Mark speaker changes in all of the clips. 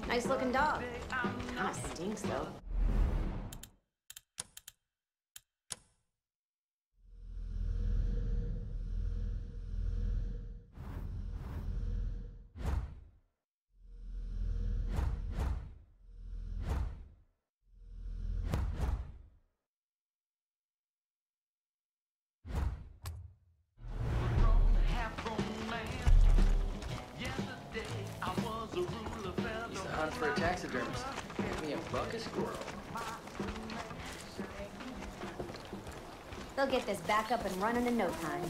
Speaker 1: Nice looking dog. Kinda stinks though.
Speaker 2: Hunt for a taxidermist. Give me a bucket squirrel.
Speaker 1: They'll get this back up and running in no time.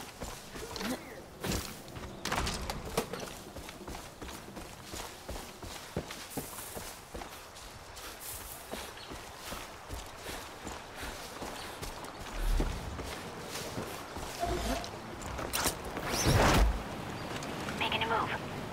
Speaker 3: Making a move.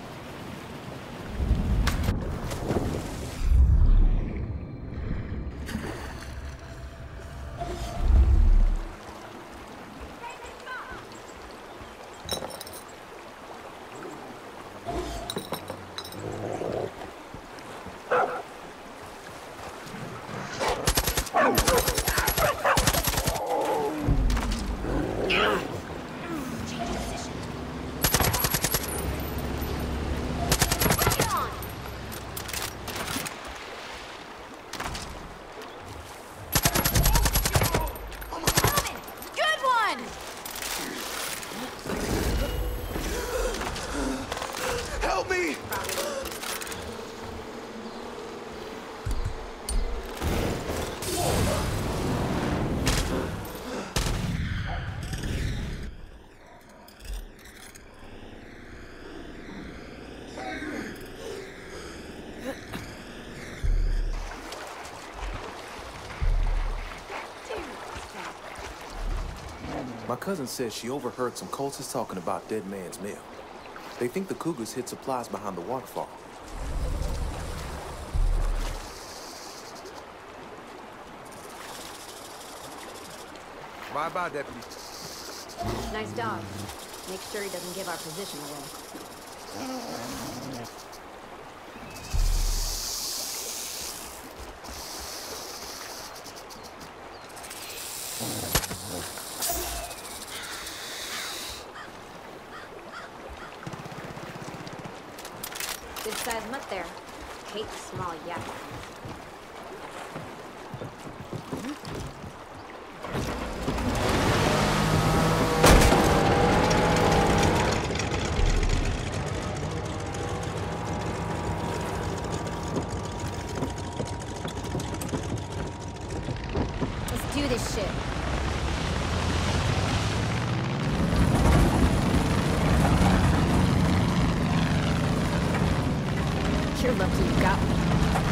Speaker 4: My cousin says she overheard some cultists talking about Dead Man's Mill. They think the Cougars hid supplies behind the waterfall.
Speaker 5: Bye-bye, deputy.
Speaker 1: Nice dog. Make sure he doesn't give our position away. Good size mutt there. Hate the small yak. Let's do this shit. You're lucky you got me.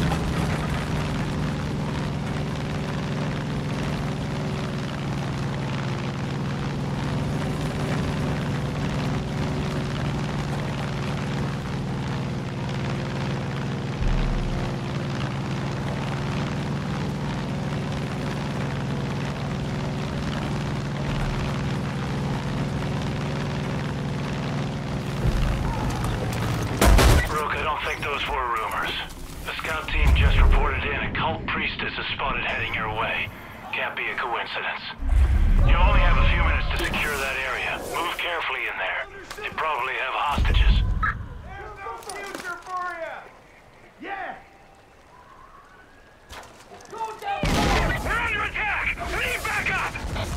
Speaker 6: I don't think those were rumors. The scout team just reported in a cult priestess is spotted heading your way. Can't be a coincidence. You only have a few minutes to secure that area. Move carefully in there. They probably have hostages.
Speaker 5: There's no future for you! Yeah! Go down!
Speaker 6: We're under attack! Lead back up!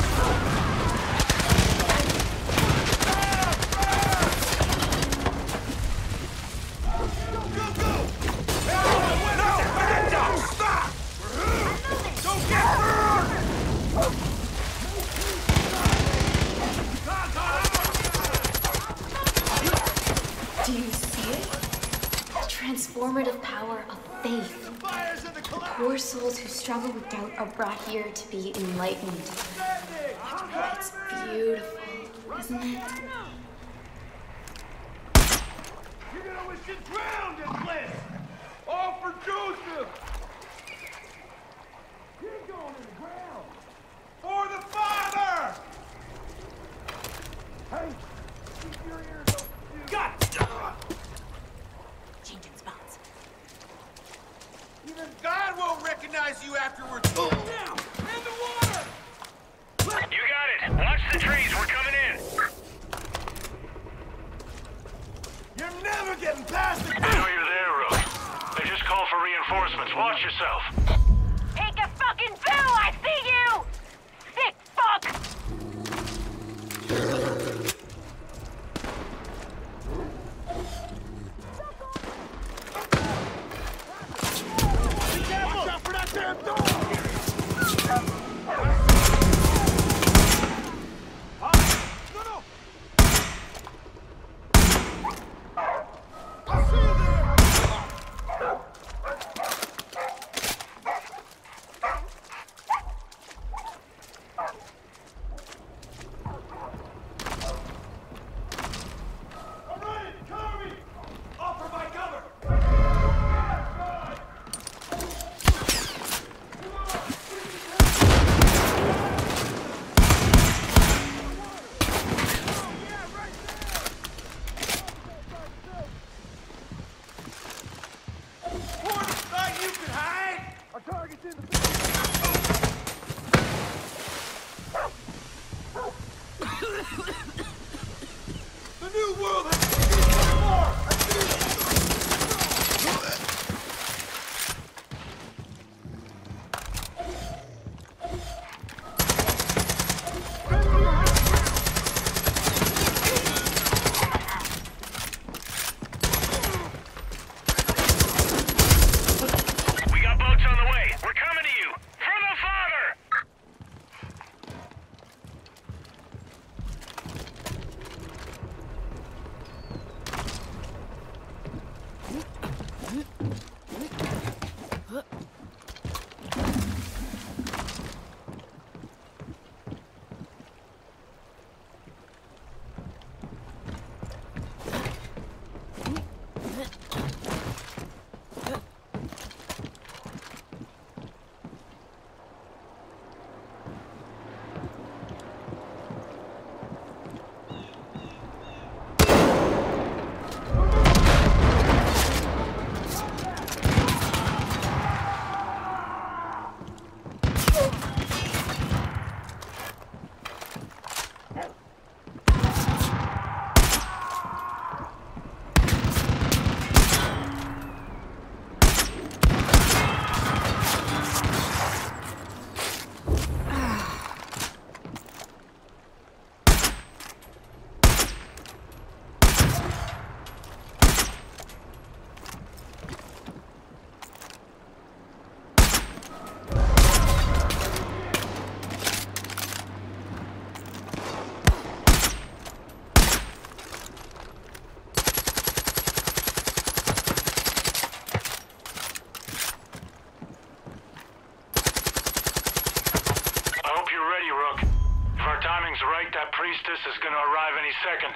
Speaker 1: Do you see it? The transformative power of faith. The poor souls who struggle with doubt are brought here to be enlightened. It's beautiful, isn't it?
Speaker 5: You're gonna wish you drowned in bliss! All for Joseph! You're going in the ground! For the Father! Hey! Keep your ears open, dude! God!
Speaker 1: Changing spots.
Speaker 5: never getting past the...
Speaker 6: I know you're there, Rook. They just called for reinforcements. Watch yourself.
Speaker 3: Take a fucking pill! I see you! Sick fuck!
Speaker 5: Watch out for that damn door! The new world has more!
Speaker 6: We got boats on the way. We're coming to you. From the father! Right, that priestess is gonna arrive any second.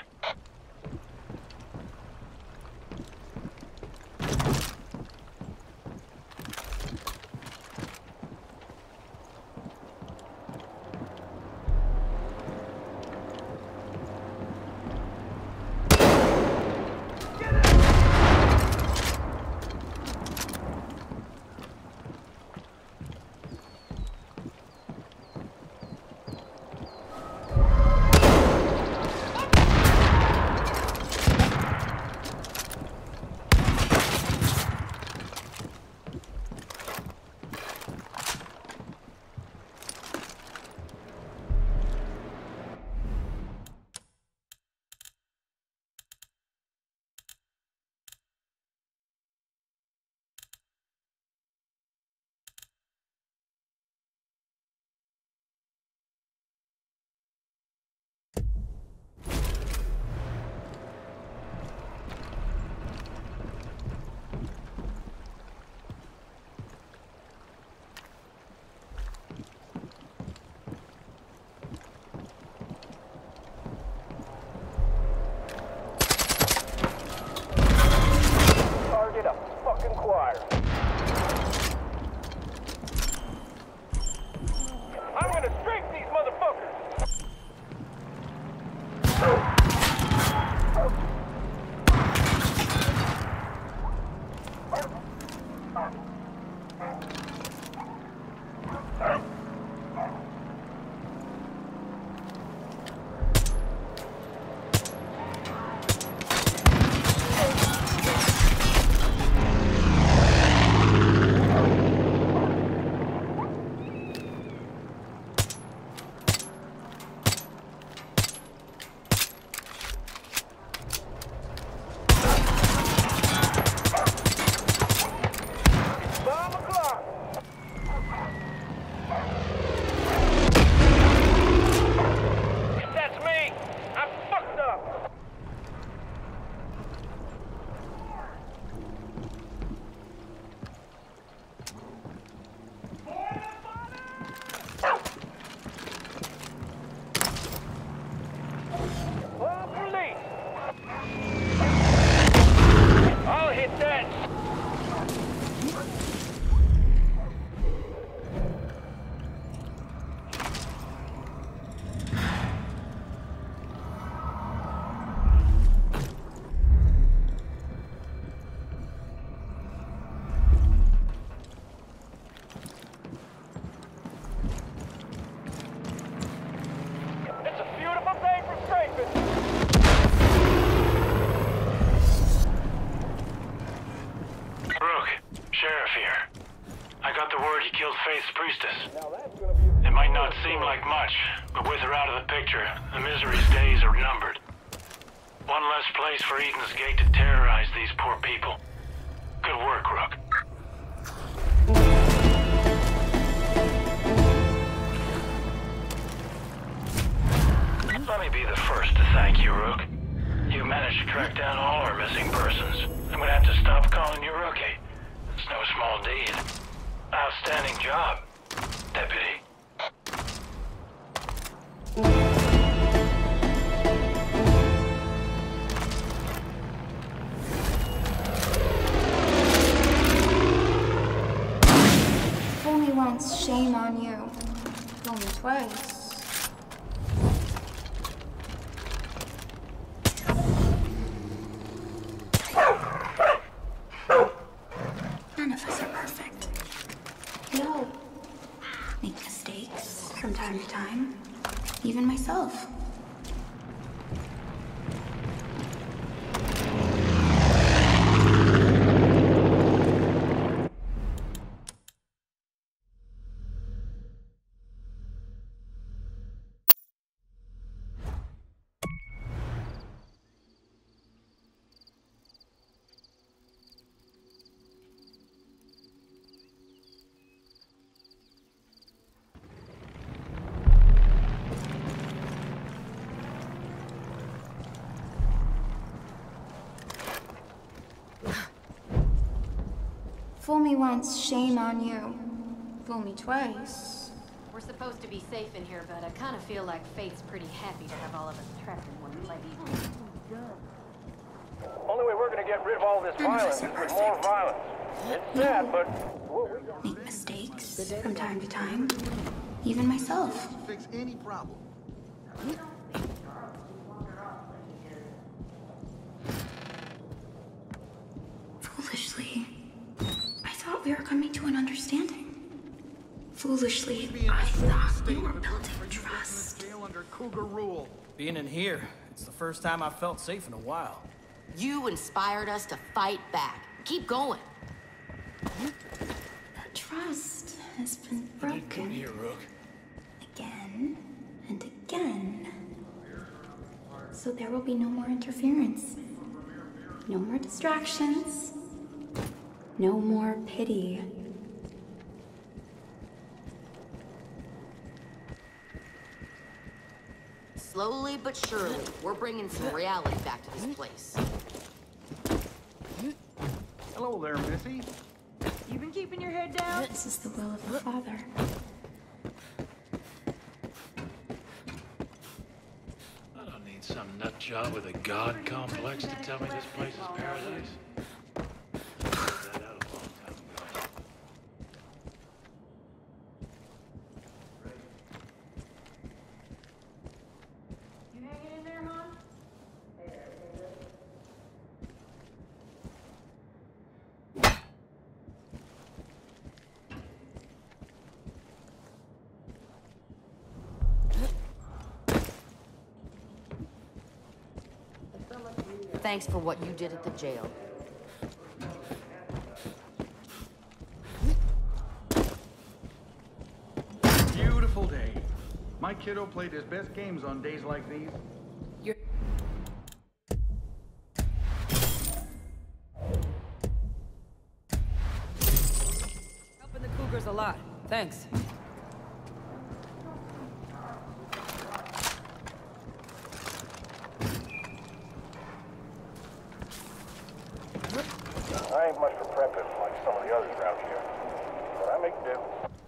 Speaker 6: not seem like much, but with her out of the picture, the misery's days are numbered. One less place for Eden's Gate to terrorize these poor people. Good work, Rook. Let me be the first to thank you, Rook. You managed to track down all our missing persons. I'm gonna have to stop calling you Rookie. It's no small deed. Outstanding job, Deputy.
Speaker 1: Fool me once, shame on you. Fool me twice. None of us are perfect. We all make mistakes from time to time. Even myself. Fool me once, shame on you. Fool me twice.
Speaker 7: We're supposed to be safe in here, but I kind of feel like fate's pretty happy to have all of us trapped in one place.
Speaker 5: Only way we're gonna get rid of all this
Speaker 1: None of
Speaker 5: violence
Speaker 1: us
Speaker 5: is
Speaker 1: are
Speaker 5: with more
Speaker 1: perfect.
Speaker 5: violence. It's sad, but
Speaker 1: Make mistakes from time to time. Even myself.
Speaker 8: Fix any problem.
Speaker 1: Foolishly, I thought we were coming to an understanding. Foolishly, I thought we were building trust.
Speaker 8: Under Cougar rule.
Speaker 2: Being in here, it's the first time I've felt safe in a while.
Speaker 7: You inspired us to fight back. Keep going.
Speaker 1: That trust has been broken
Speaker 2: Here, Rook.
Speaker 1: again and again. So there will be no more interference. No more distractions. No more pity.
Speaker 7: Slowly but surely, we're bringing some reality back to this place.
Speaker 5: hello there, Missy.
Speaker 7: You been keeping your head down?
Speaker 1: This is the will of the Father.
Speaker 6: I don't need some nut job with a god complex to tell me this place is paradise. Figured that out a long time ago.
Speaker 7: You hanging in there, hon? Thanks for what you did at the jail.
Speaker 5: Beautiful day. My kiddo played his best games on days like these.
Speaker 9: Helping the Cougars a lot. Thanks.
Speaker 5: I ain't much for prepping like some of the others around here, but I make do.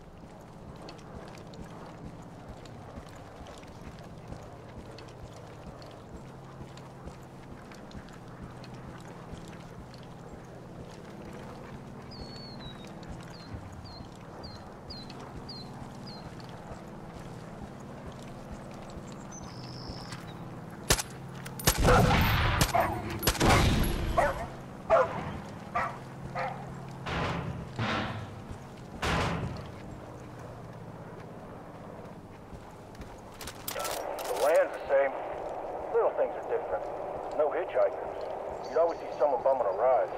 Speaker 5: The land's the same. Little things are different. No hitchhikers. You'd always see someone bumming a ride.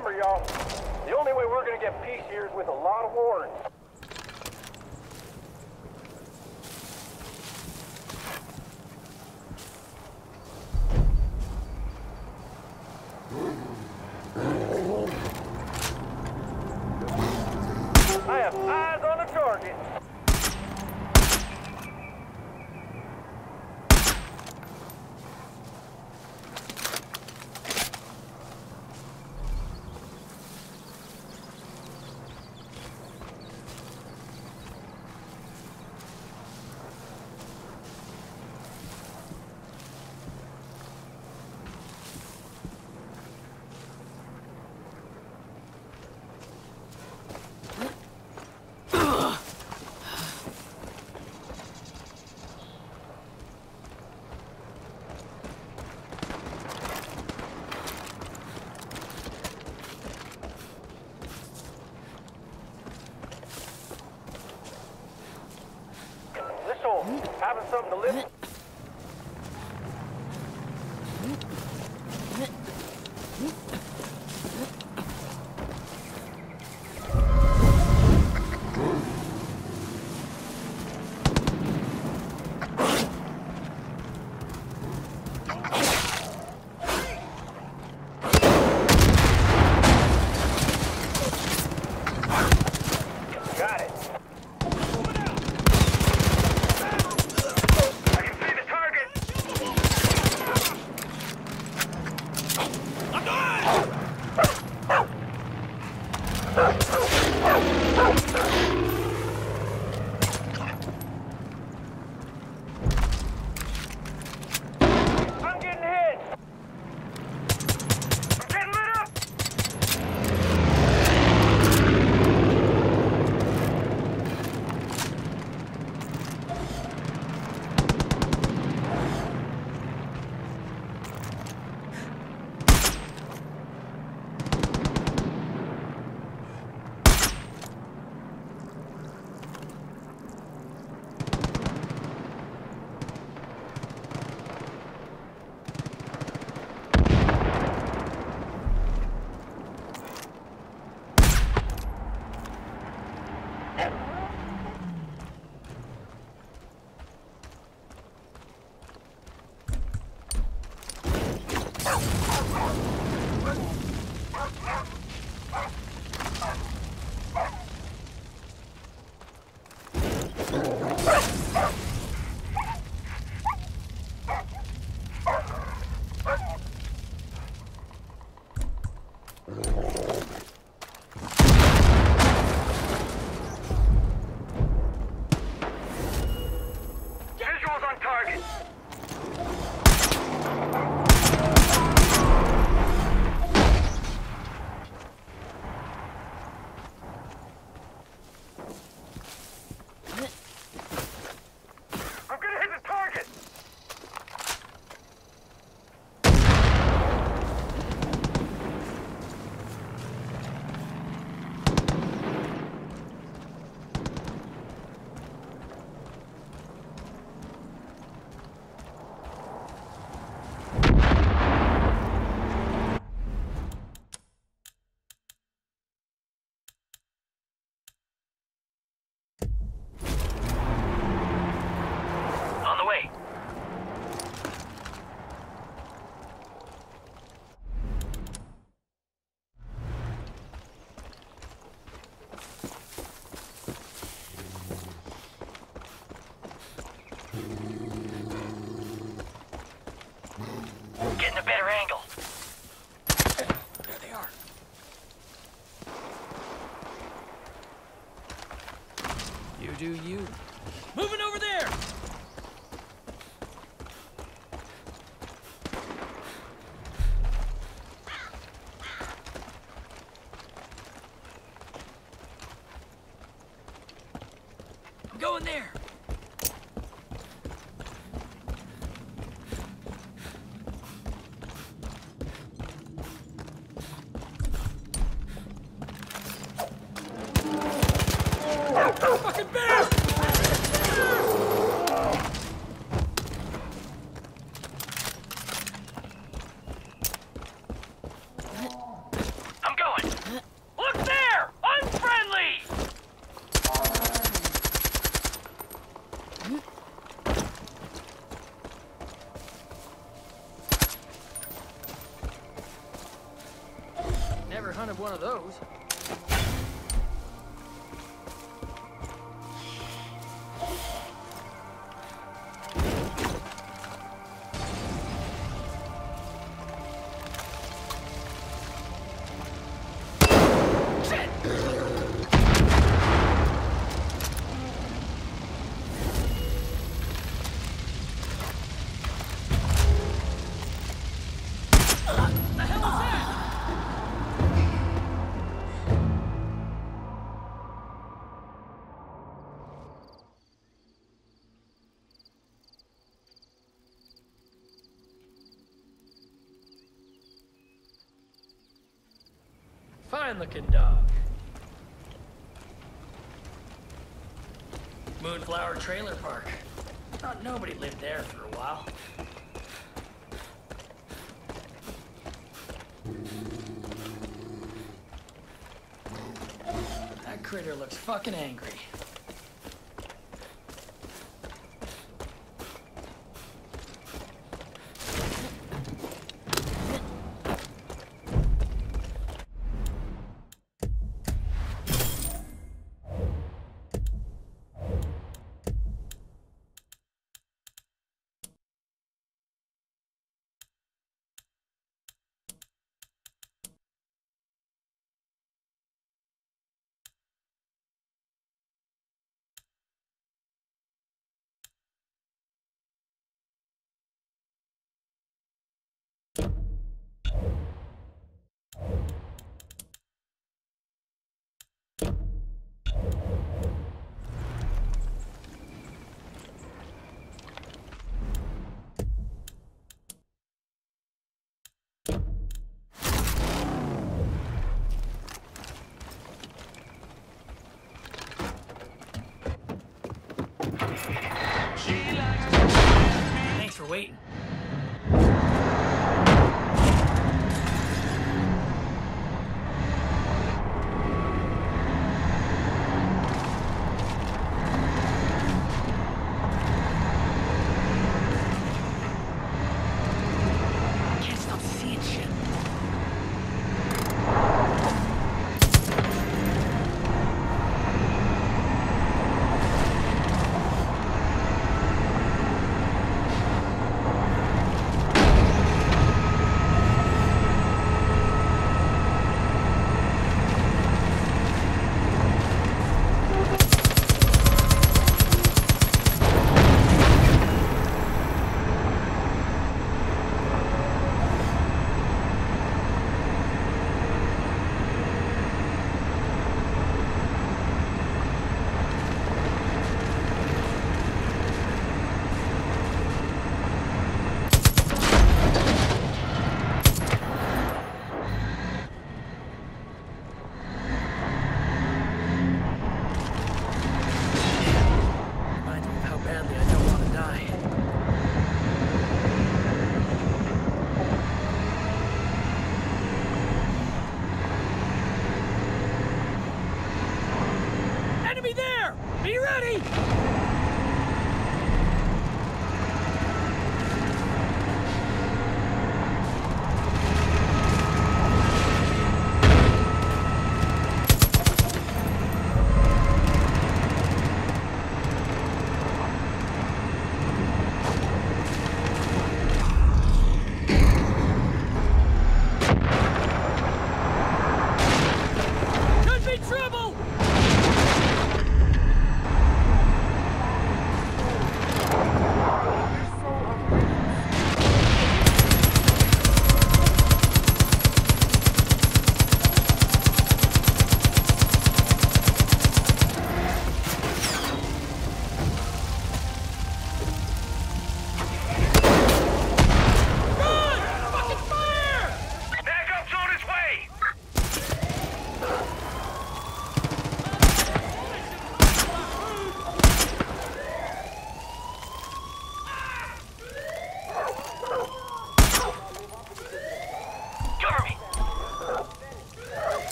Speaker 5: Remember, y'all, the only way we're gonna get peace here is with a lot of warrants. I have eyes on the target. Having something to live. Got it. Visuals on target. I'm gonna hit the target. On the way. Getting a better angle. There they are.
Speaker 9: You do you. Moving over there! I'm going there! Fucking bear!
Speaker 3: I'm going.
Speaker 2: of one of those. Fine-looking dog. Moonflower Trailer Park. Thought nobody lived there for a while. That critter looks fucking angry. Thanks for waiting. Can't stop seeing shit. Be ready! Could be trouble!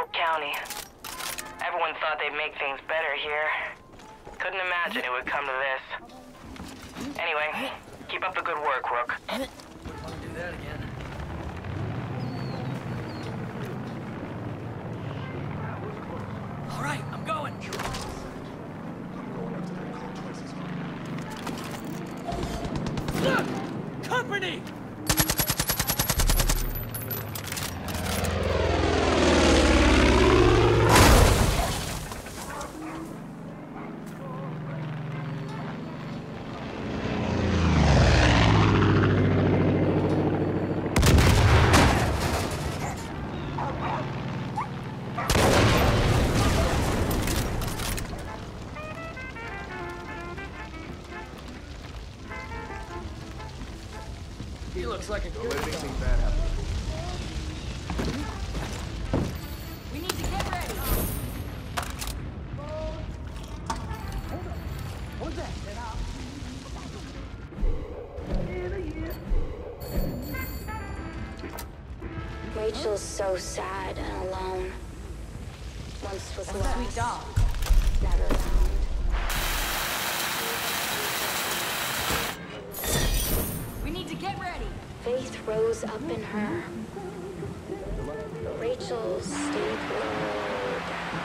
Speaker 10: County. Everyone thought they'd make things better here. Couldn't imagine it would come to this. Anyway, keep up the good work, Rook.
Speaker 9: Wouldn't want to do that again. All right, I'm going. Look! Company! He looks like a good guy.
Speaker 8: Anything bad happen.
Speaker 7: We need to get ready.
Speaker 1: Rachel's so sad and alone. Once was lost,
Speaker 7: Sweet dog.
Speaker 1: never found.
Speaker 7: We need to get ready.
Speaker 1: Faith rose up in her, but Rachel stayed low down.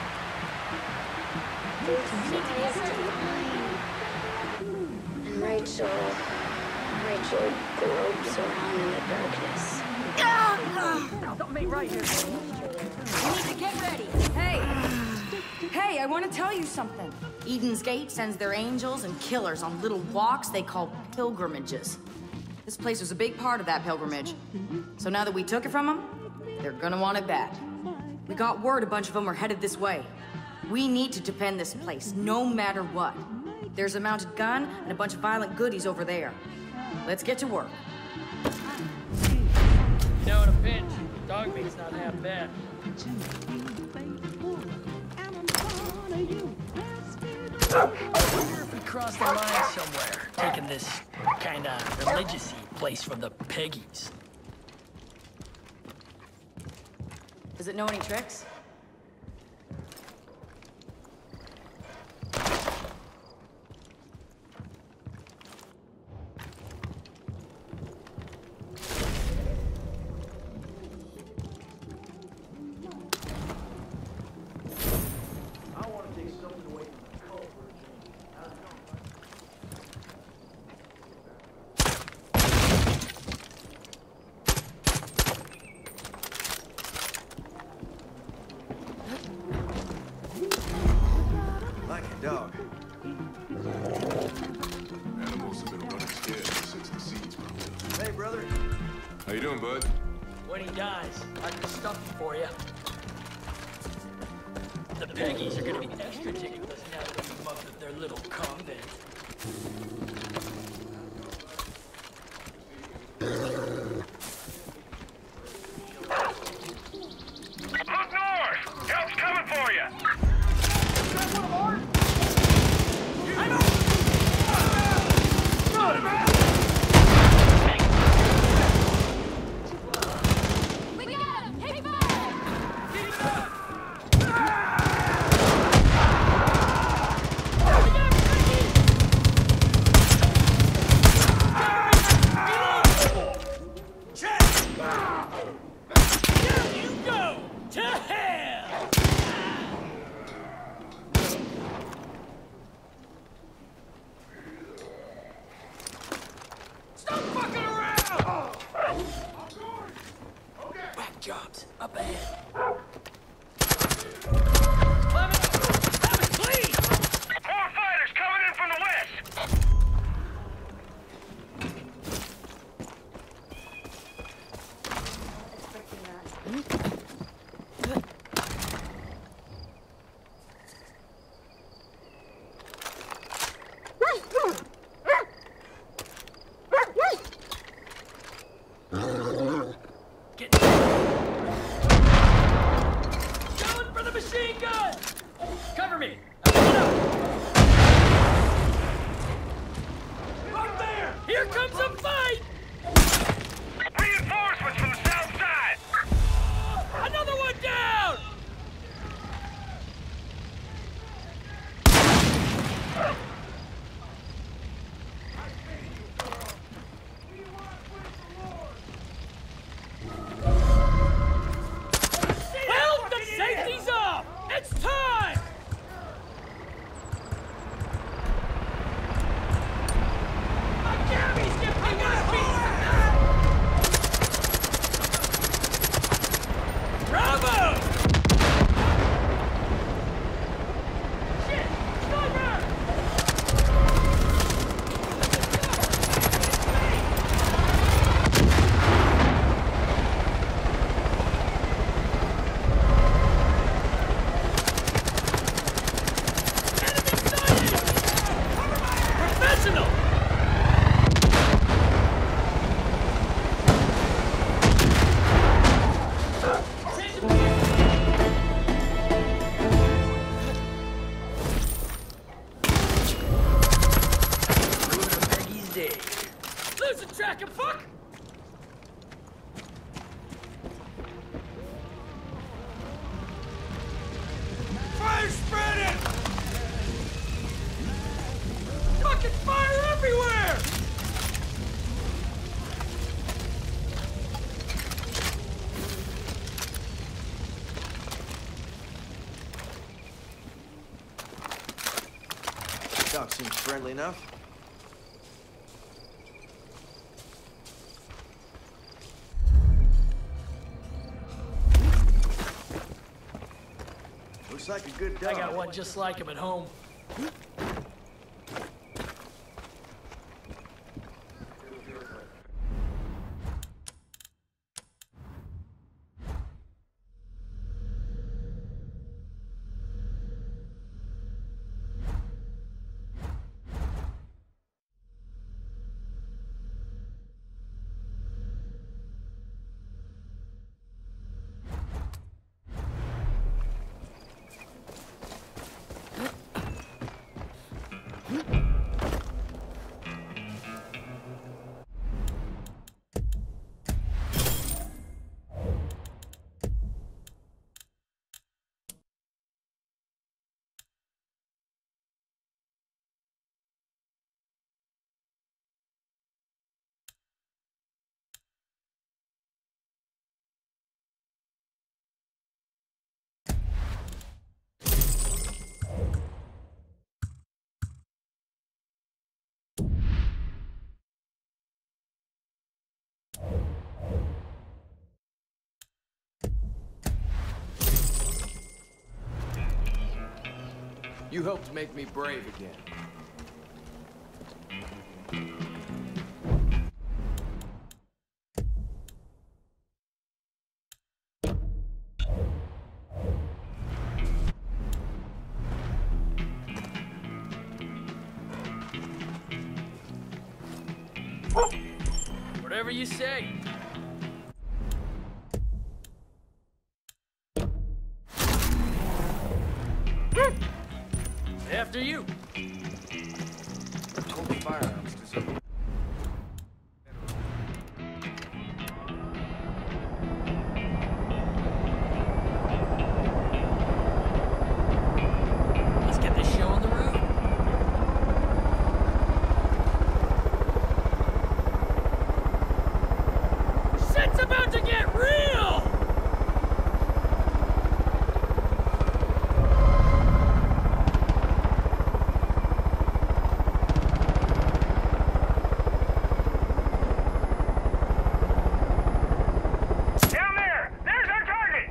Speaker 1: Faith tries to find, and Rachel gropes around in the darkness.
Speaker 7: Something ain't right here. We need to get ready. Hey, I want to tell you something. Eden's Gate sends their angels and killers on little walks they call pilgrimages. This place was a big part of that pilgrimage. So now that we took it from them, they're gonna want it back. We got word a bunch of them are headed this way. We need to defend this place, no matter what. There's a mounted gun and a bunch of violent goodies over there. Let's get to work.
Speaker 9: You know, in a pinch, dog meat's not half bad. I wonder if we crossed the line somewhere, taking this kinda religious-y place from the Peggies.
Speaker 7: Does it know any tricks?
Speaker 8: Like a dog.
Speaker 11: Animals have been running scared since the seeds moved up.
Speaker 8: Hey, brother.
Speaker 11: How you doing, bud?
Speaker 9: When he dies, I can stuff him for you. The Peggies are gonna be extra ridiculous now that we've up at their little convent.
Speaker 6: Look north! Help's coming for you!
Speaker 7: We got him! Hit fire!
Speaker 9: Down you go! To hell! Stop fucking around! Whack jobs up ahead. Clement! Clement, please!
Speaker 6: More fighters coming in from the west!
Speaker 9: Get going for the machine gun! Cover me! I'm coming up! Right there! Here comes a fight!
Speaker 6: Reinforcements from the south side!
Speaker 9: Another one down!
Speaker 8: Doc seems friendly enough. Looks like a good dog.
Speaker 9: I got one just like him at home.
Speaker 12: You helped make me brave again.
Speaker 9: Whatever you say. After you.
Speaker 12: Hold the firearms to some...
Speaker 9: Let's get this show on the road. Shit's about to get real!
Speaker 6: Down there! There's our target!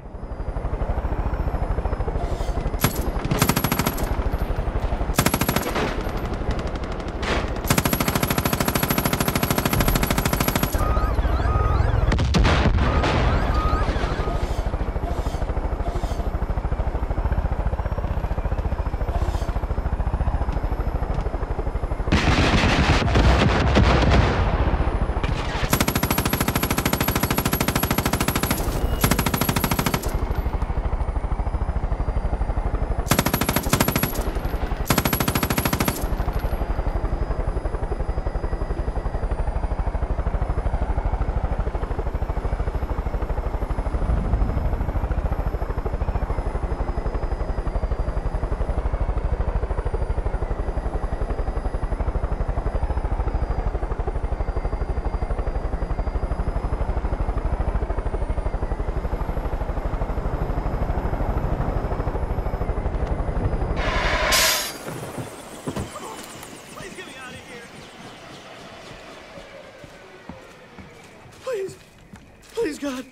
Speaker 8: Please. Please, God.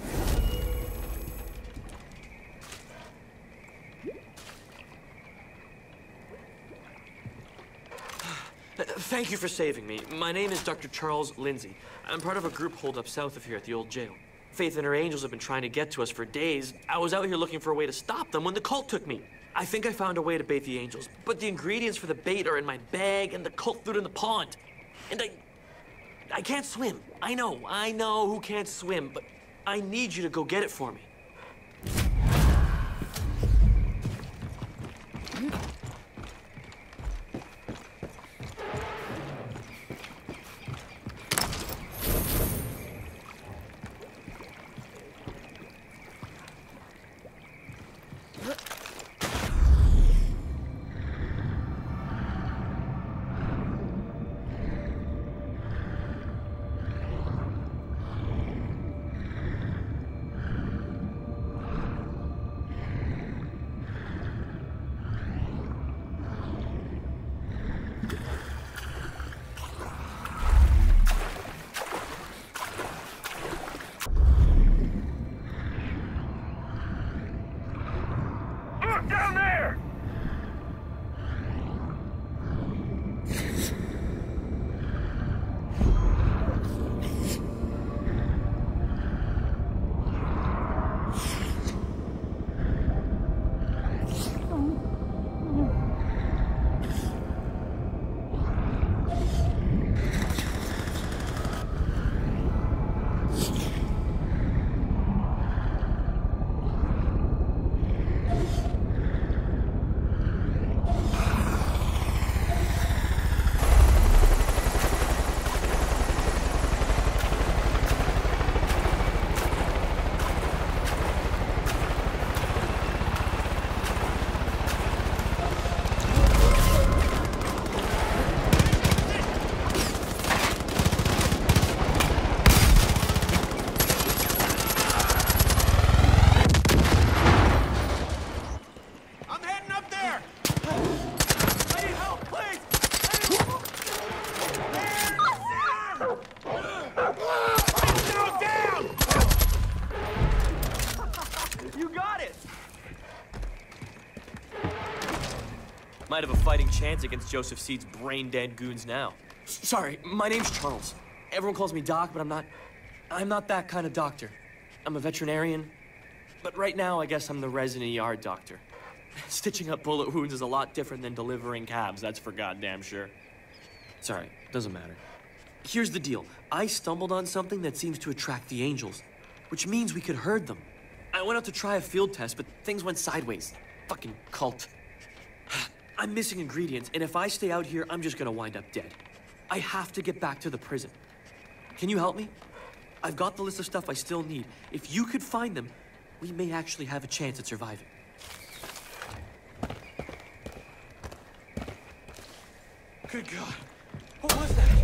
Speaker 13: Thank you for saving me. My name is Dr. Charles Lindsay. I'm part of a group holed up south of here at the old jail. Faith and her angels have been trying to get to us for days. I was out here looking for a way to stop them when the cult took me. I think I found a way to bait the angels, but the ingredients for the bait are in my bag and the cult threw it in the pond. And I can't swim. I know who can't swim, but I need you to go get it for me.
Speaker 5: Look down there!
Speaker 13: Might have a fighting chance against Joseph Seed's brain-dead goons now. Sorry, my name's Charles. Everyone calls me Doc, but I'm not that kind of doctor. I'm a veterinarian, but right now I guess I'm the resident ER doctor. Stitching up bullet wounds is a lot different than delivering cabs, that's for goddamn sure. Sorry, doesn't matter. Here's the deal. I stumbled on something that seems to attract the angels, which means we could herd them. I went out to try a field test, but things went sideways. Fucking cult. I'm missing ingredients, and if I stay out here, I'm just gonna wind up dead. I have to get back to the prison. Can you help me? I've got the list of stuff I still need. If you could find them, we may actually have a chance at surviving.
Speaker 8: Good God. What was that?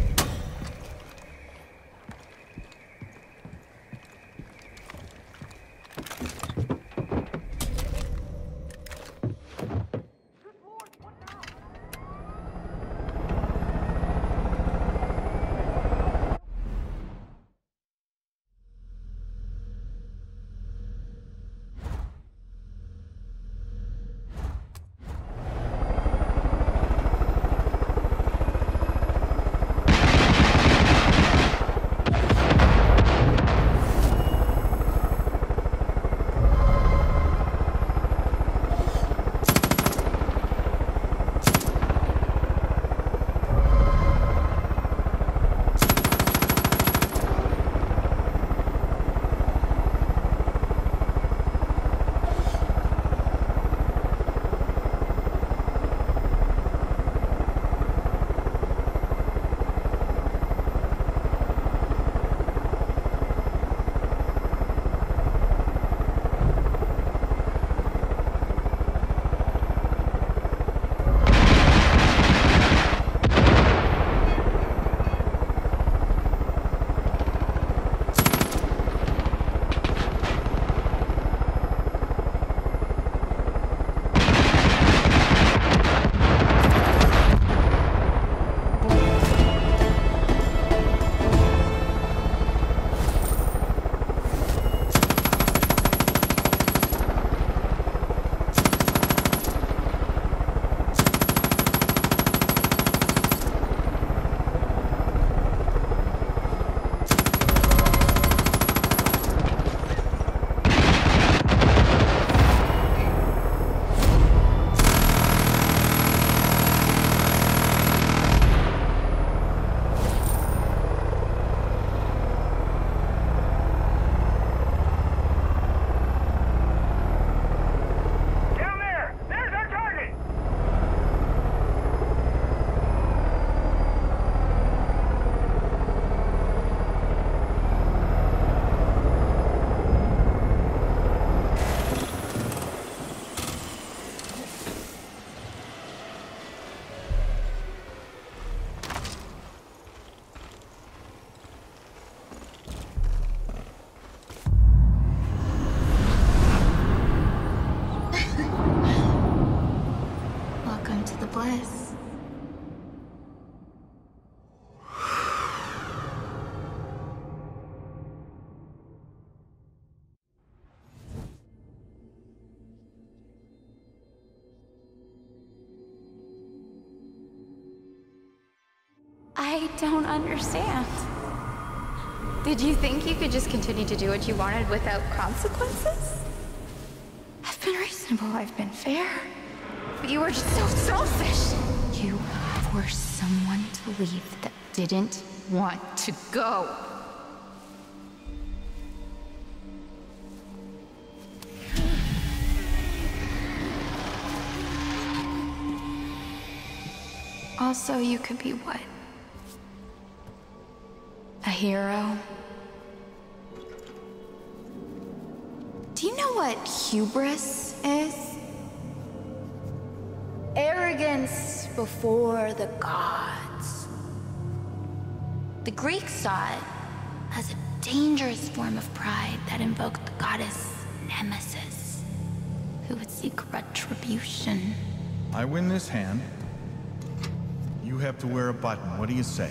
Speaker 1: I don't understand. Did you think you could just continue to do what you wanted without consequences? I've been reasonable, I've been fair. But you were just so selfish. You forced someone to leave that didn't want to go. Also, you could be what? A hero? Do you know what hubris is? Arrogance before the gods. The Greeks saw it as a dangerous form of pride that invoked the goddess Nemesis, who would seek retribution.
Speaker 14: I win this hand. You have to wear a button. What do you say?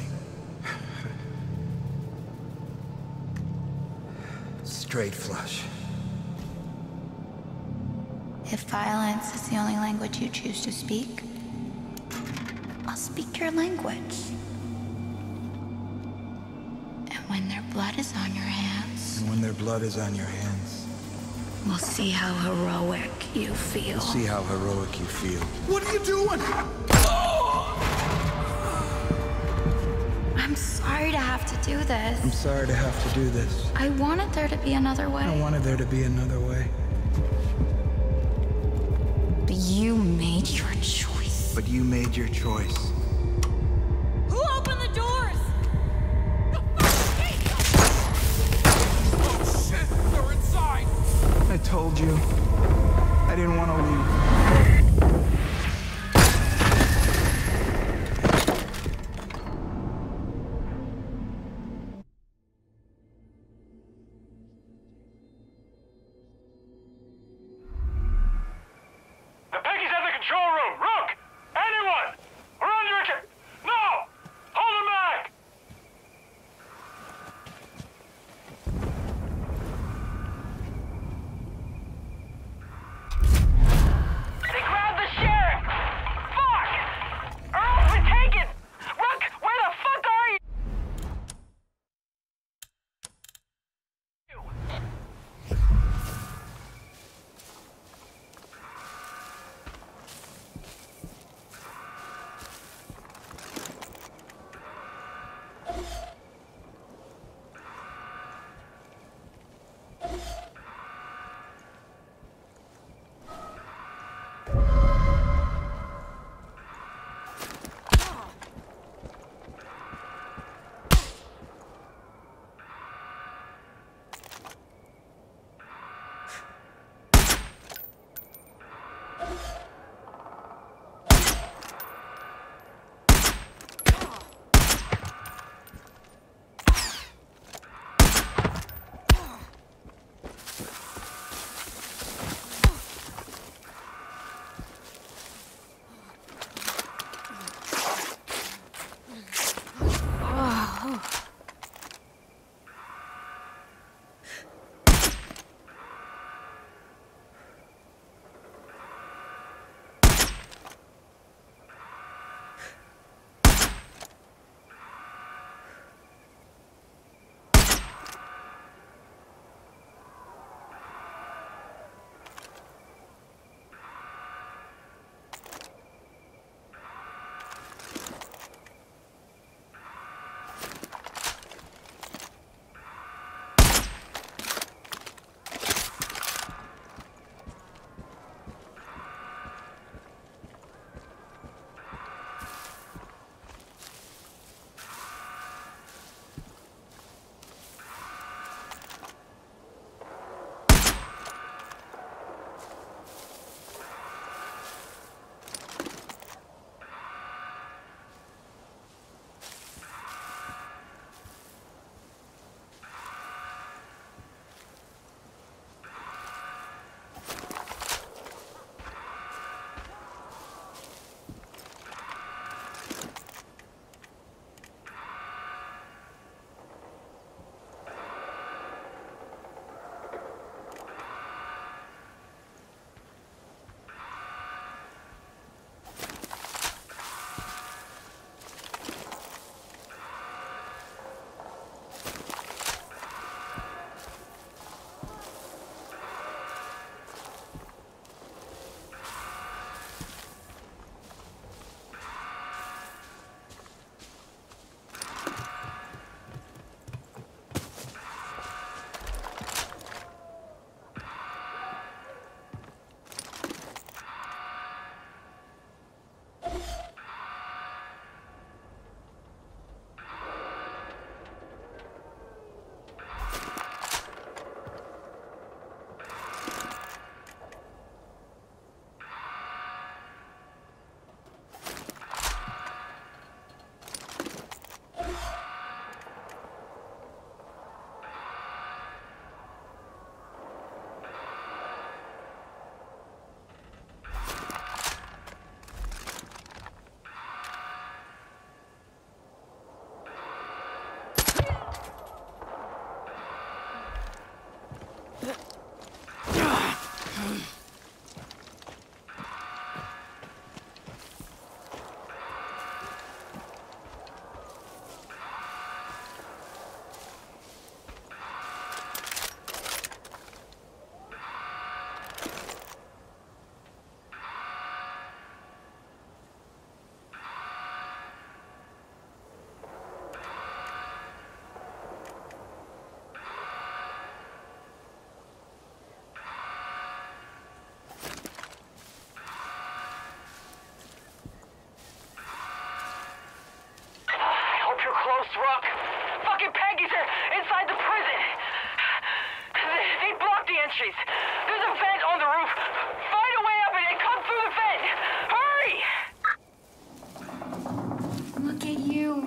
Speaker 15: Straight flush.
Speaker 1: If violence is the only language you choose to speak, I'll speak your language. And when their blood is on your hands...
Speaker 15: And when their blood is on your hands...
Speaker 1: We'll see how heroic you feel.
Speaker 15: We'll see how heroic you feel.
Speaker 14: What are you doing?
Speaker 1: I'm sorry to have to do this.
Speaker 15: I'm sorry to have to do this.
Speaker 1: I wanted there to be another way.
Speaker 15: I wanted there to be another way.
Speaker 1: But you made your choice.
Speaker 15: But you made your choice.
Speaker 7: Who opened the doors?
Speaker 8: Oh shit! They're inside!
Speaker 15: I told you. I didn't want to leave.
Speaker 6: The Peggy's at the control room! Rook! Anyone! We're under attack! No! Hold him back!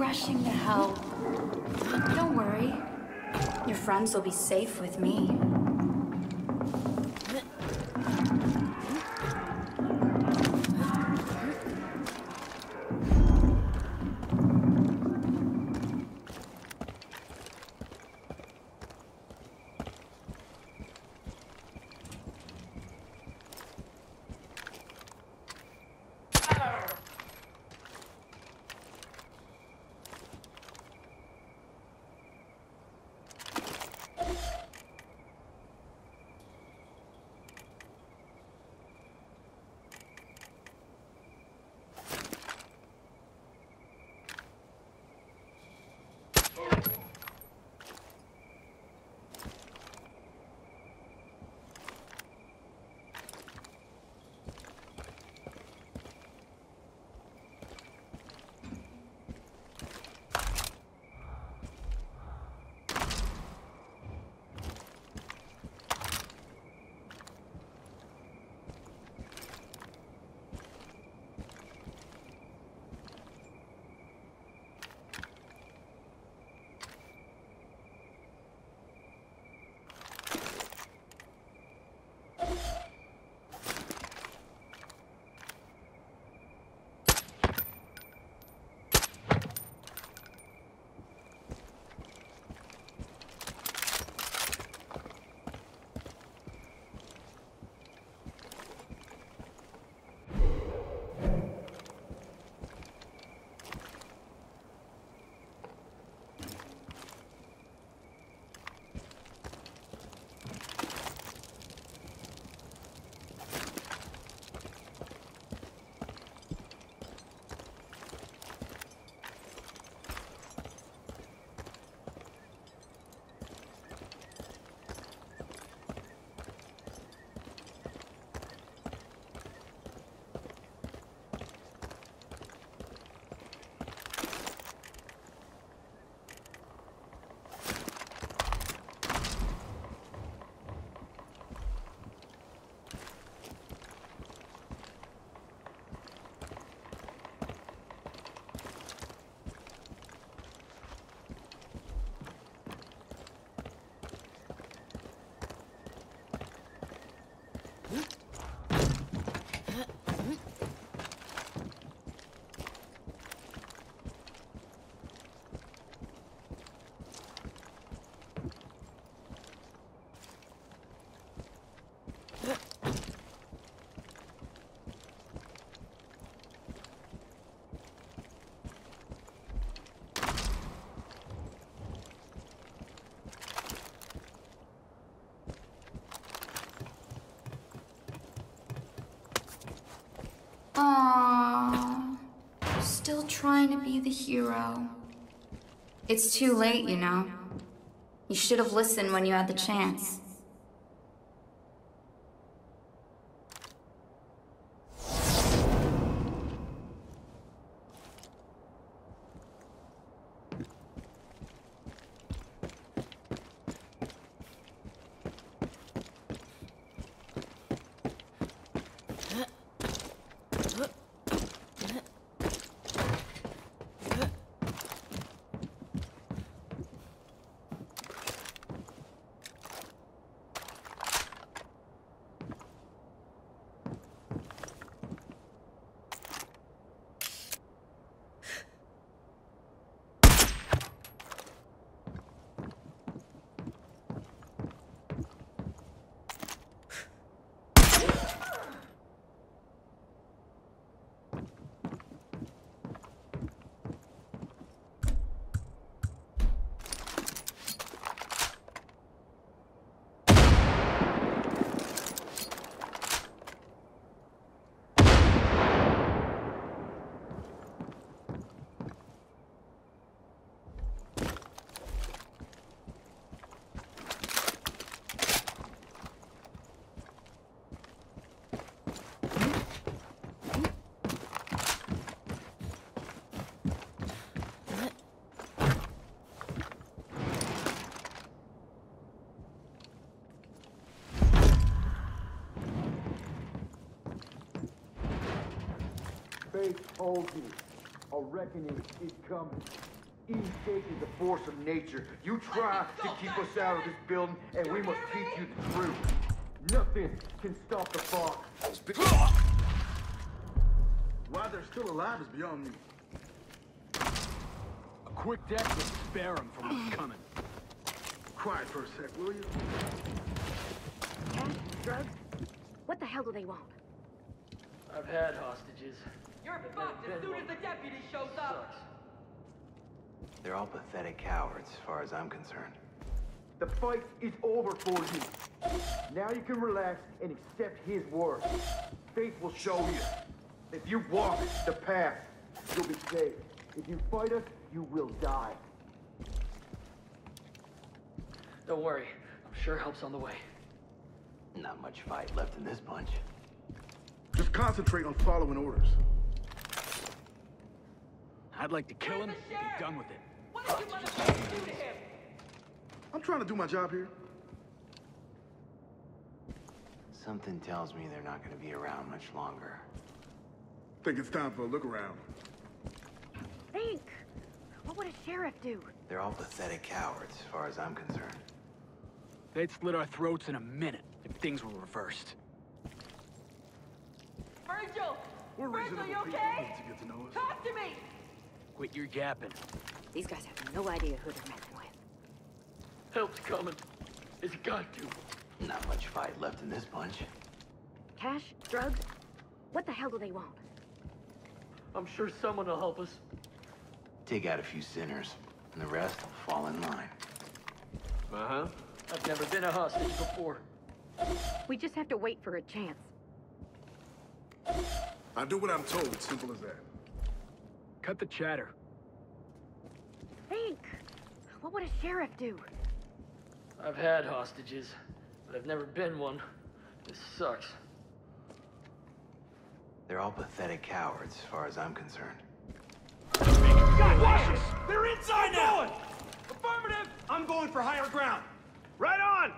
Speaker 1: crashing to hell. Don't worry. Your friends will be safe with me. Aww. Still trying to be the hero. It's too late, you know. You should have listened when you had the chance.
Speaker 5: Faith told you. A reckoning is coming. Eden's Gate is a force of nature. You try to keep us out of this building, and we must teach you the truth. Nothing can stop the fog.
Speaker 15: Why they're still alive is beyond me. A quick death would spare them from what's coming. Quiet for a sec, will you?
Speaker 3: Cash? Drugs? What the hell do they want?
Speaker 2: I've had hostages.
Speaker 16: You're fucked as soon as the deputy shows up.
Speaker 17: They're all pathetic cowards, as far as I'm concerned.
Speaker 5: The fight is over for you. Now you can relax and accept his word. Faith will show you. If you walk the path, you'll be saved. If you fight us, you will die.
Speaker 2: Don't worry. I'm sure help's on the way.
Speaker 17: Not much fight left in this bunch.
Speaker 15: Just concentrate on following orders. I'd like to kill him and be done with it.
Speaker 16: What did you motherfuckers do to him?
Speaker 15: I'm trying to do my job here.
Speaker 17: Something tells me they're not going to be around much longer.
Speaker 15: Think it's time for a look around.
Speaker 3: Think! What would a sheriff do?
Speaker 17: They're all pathetic cowards, as far as I'm concerned.
Speaker 15: They'd slit our throats in a minute if things were reversed.
Speaker 16: Virgil!
Speaker 15: We're
Speaker 16: Virgil,
Speaker 15: reasonable
Speaker 16: you
Speaker 15: people
Speaker 16: okay?
Speaker 15: to get to know us.
Speaker 16: Talk to me!
Speaker 15: Quit your yapping.
Speaker 3: These guys have no idea who they're messing with.
Speaker 2: Help's coming. It's got to.
Speaker 17: Not much fight left in this bunch.
Speaker 3: Cash? Drugs? What the hell do they want?
Speaker 2: I'm sure someone will help us.
Speaker 17: Take out a few sinners, and the rest will fall in line.
Speaker 2: Uh-huh. I've never been a hostage before.
Speaker 3: We just have to wait for a chance.
Speaker 15: I do what I'm told, it's simple as that. Cut the chatter.
Speaker 3: Think! What would a sheriff do?
Speaker 2: I've had hostages, but I've never been one. This sucks.
Speaker 17: They're all pathetic cowards, as far as I'm concerned.
Speaker 8: God, watch us! They're inside now! Affirmative!
Speaker 18: I'm going for higher ground.
Speaker 8: Right on!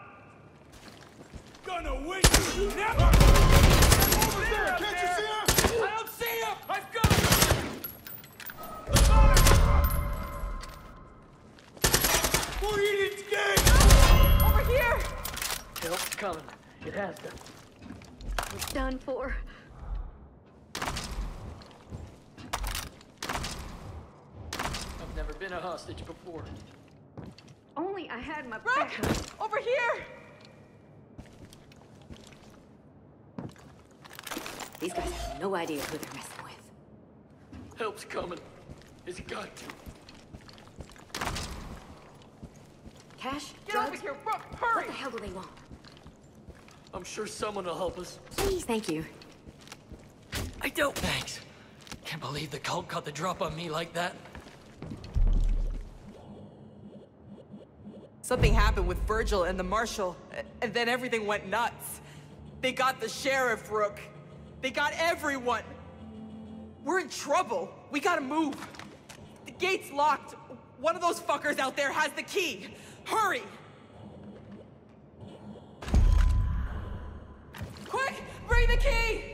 Speaker 8: Gonna win you never!
Speaker 15: Over there! Can't you see her?
Speaker 8: I don't see him! I've got him! For Eden's Gate!
Speaker 16: Over here!
Speaker 2: Help's coming. It has to.
Speaker 3: We're done for.
Speaker 2: I've never been a hostage before.
Speaker 3: Only I had my
Speaker 16: Rook!
Speaker 3: back.
Speaker 16: Over here!
Speaker 3: These guys have no idea who they're messing with.
Speaker 2: Help's coming. It's got to.
Speaker 3: Cash?
Speaker 16: Get
Speaker 3: Drugs?
Speaker 16: over here, Rook! Hurry!
Speaker 3: What the hell do they want?
Speaker 2: I'm sure someone will help us.
Speaker 3: Please, thank you.
Speaker 9: I don't. Thanks. Can't believe the cult got the drop on me like that.
Speaker 19: Something happened with Virgil and the marshal, and then everything went nuts. They got the sheriff, Rook. They got everyone. We're in trouble. We gotta move. The gate's locked. One of those fuckers out there has the key. Hurry! Quick! Bring the key!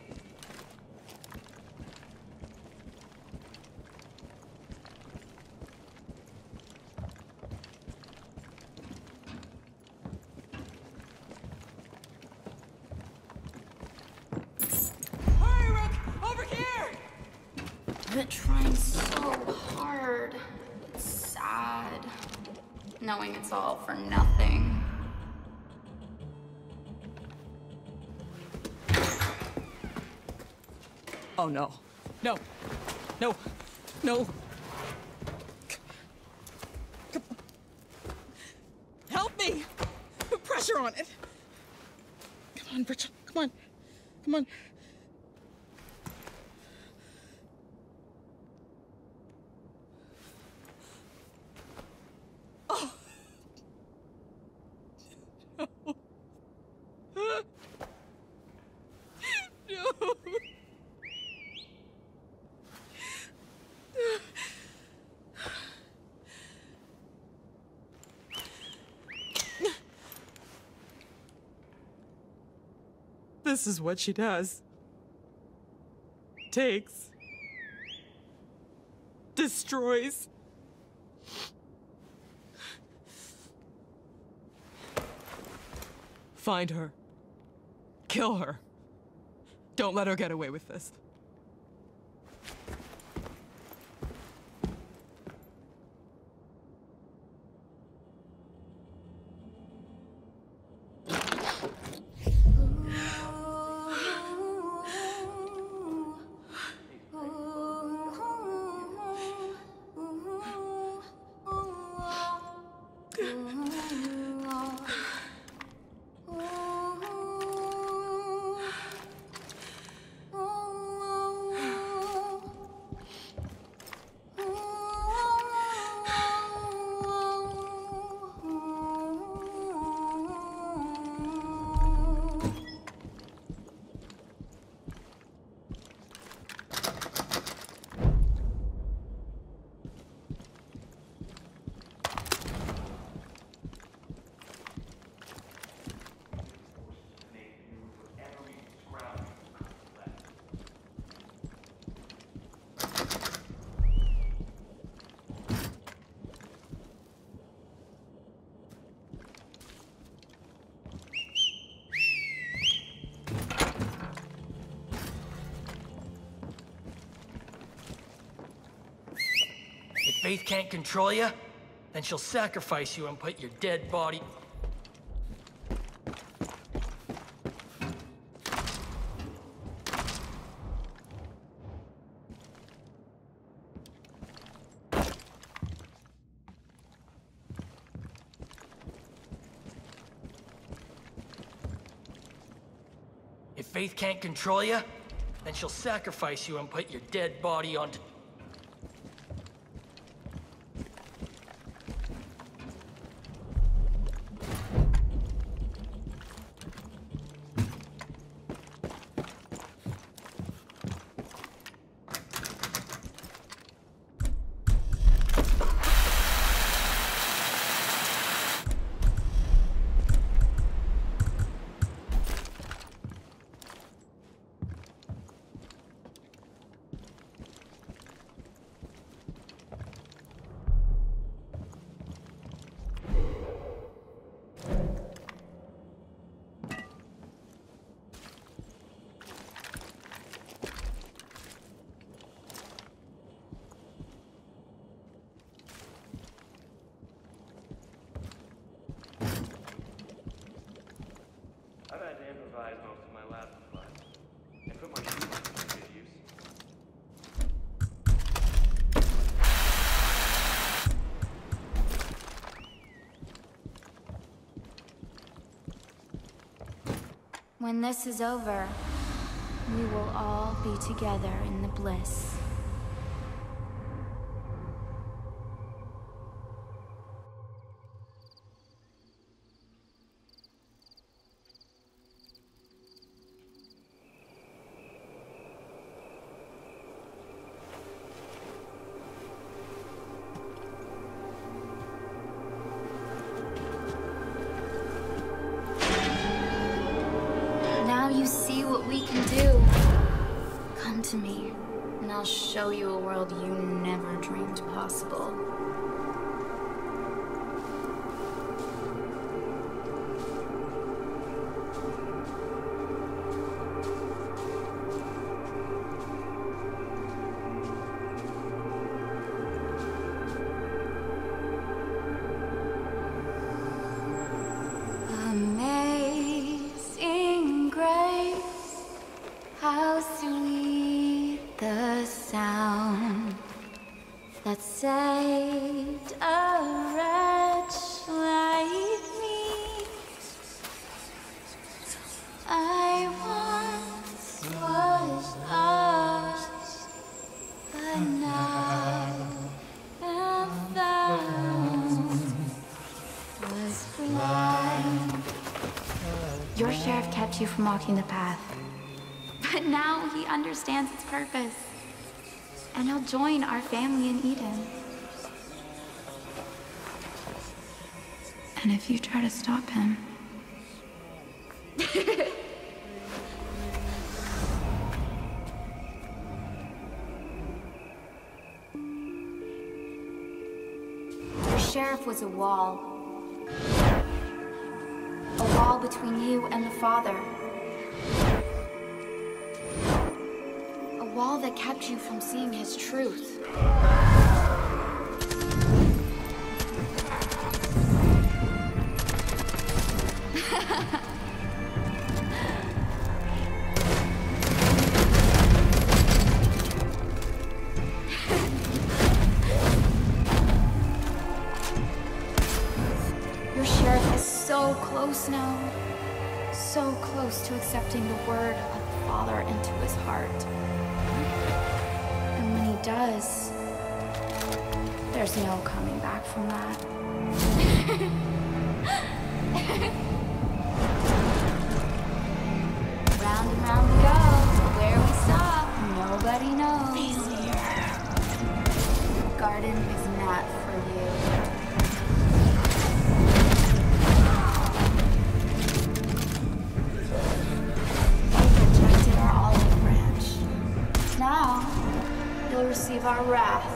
Speaker 19: Hurry, Rook! Over here!
Speaker 1: I've been trying so hard. It's sad. Knowing it's all for nothing.
Speaker 19: Oh no. No. No. No. Come on. Help me! Put pressure on it. Come on, Virgil. Come on. Come on. Oh. No. No. This is what she does. Takes. Destroys. Find her. Kill her. Don't let her get away with this.
Speaker 9: If Faith can't control you, then she'll sacrifice you and put your dead body... If Faith can't control you, then she'll sacrifice you and put your dead body onto...
Speaker 13: I've had to improvise most of my lab supplies. And put my shoes to good use.
Speaker 1: When this is over, we will all be together in the bliss. Now you see what we can do. Come to me, and I'll show you a world you never dreamed possible. Amazing grace, how sweet the sound that saved a wretch like me. I once was lost, but now am found. Was blind. Your sheriff kept you from walking the path. But now he understands its purpose. And he'll join our family in Eden. And if you try to stop him... sheriff was a wall. A wall between you and the Father. A wall that kept you from seeing his truth. Your sheriff is so close now. So close to accepting the word of the Father into his heart. And when he does, there's no coming back from that. Round and round we go. Where we stop, nobody knows. The garden is not for you. Our olive branch. Now, you'll receive our wrath.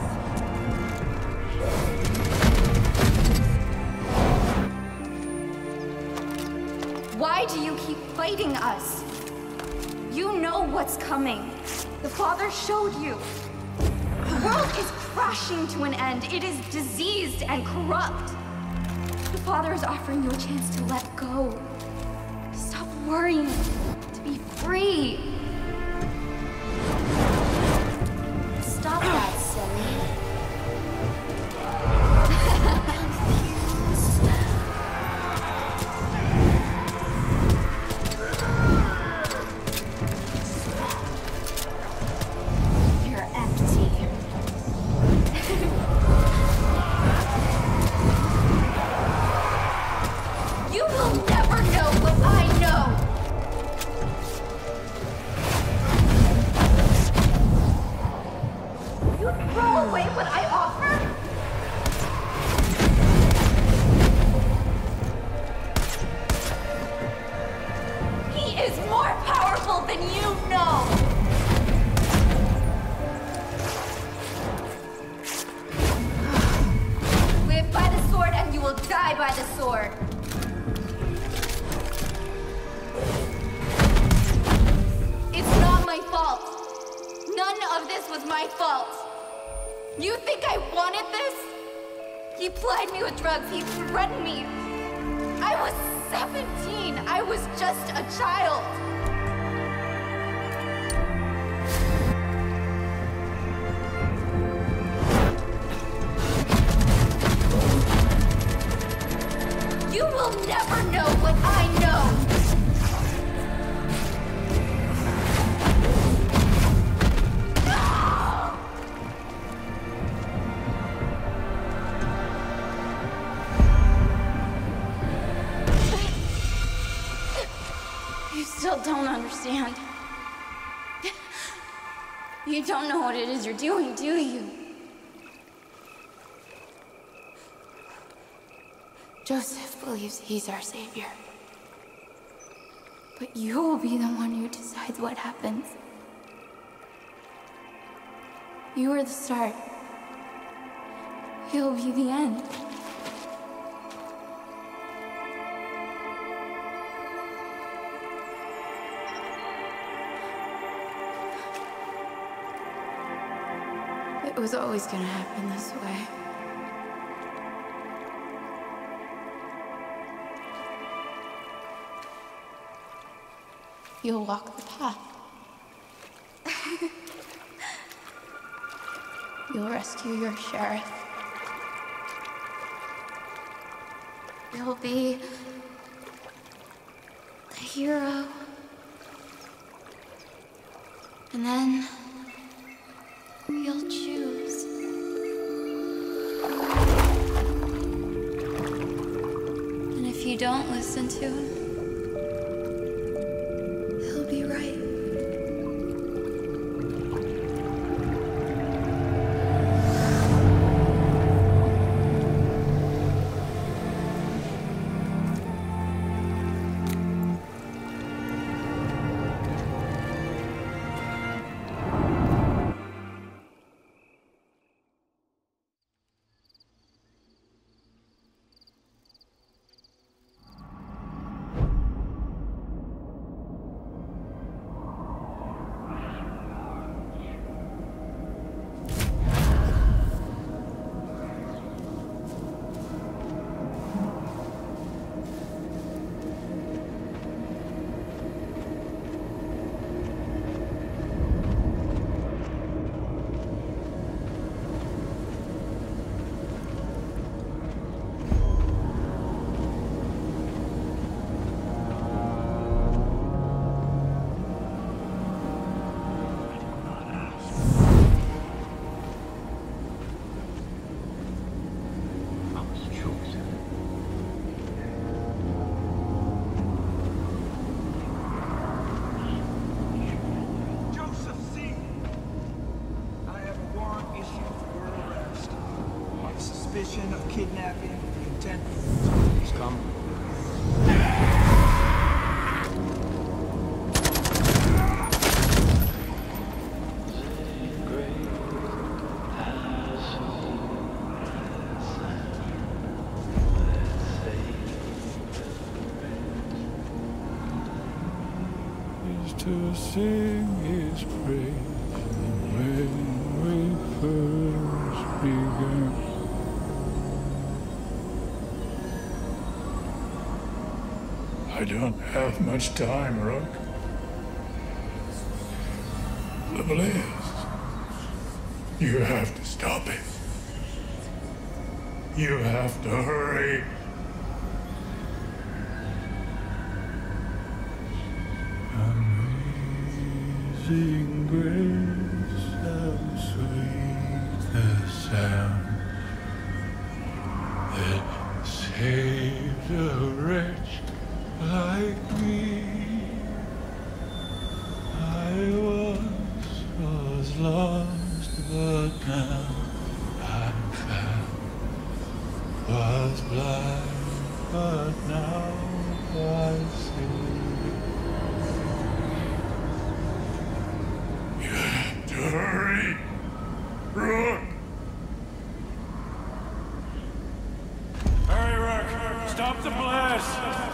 Speaker 1: Why do you keep fighting us? You know what's coming. The Father showed you. The world is crashing to an end. It is diseased and corrupt. The Father is offering you a chance to let go. Stop worrying. Be free! Stop that, silly. You're empty. You will never know what I know! Throw away what I offer? He is more powerful than you know! Live by the sword and you will die by the sword. It's not my fault. None of this was my fault. You think I wanted this? He plied me with drugs. He threatened me. I was 17. I was just a child. You will never know what I know. You still don't understand. You don't know what it is you're doing, do you? Joseph believes he's our savior. But you will be the one who decides what happens. You are the start. You'll be the end. It was always gonna happen this way. You'll walk the path. You'll rescue your sheriff. You'll be a hero. And then you'll choose. And if you don't listen to him, he'll be right.
Speaker 8: suspicion of kidnapping with the intent.
Speaker 9: He's coming.
Speaker 18: To sing his praise when we first began. I don't have much time, Rook. The blaze. You have to stop it. You have to hurry. Amazing grace, how sweet the sound that saved a wretch like me. I once was lost, but now I'm found. Was blind, but now I see. Hurry! Rook!
Speaker 8: Hurry, Rook! Stop the blast!